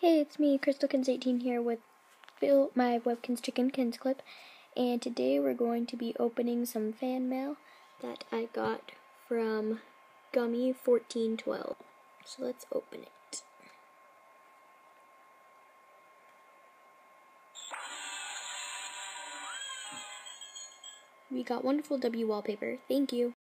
Hey, it's me, CrystalKinz18 here with my Webkinz Chickenkins clip, and today we're going to be opening some fan mail that I got from Gummy1412. So let's open it. We got wonderful W wallpaper. Thank you.